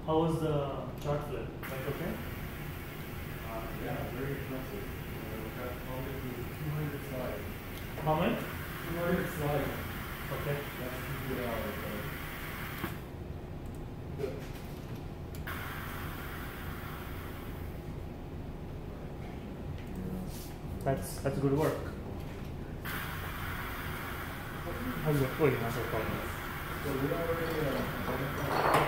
How was the short flip? Like okay? Yeah, very impressive. We got only 200 slides. How much? 200 slides. Okay. That's 2 good hours. Good. That's good work. How's it? Oh, you're not so problem. So we already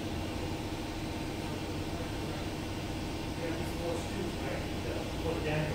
Yeah.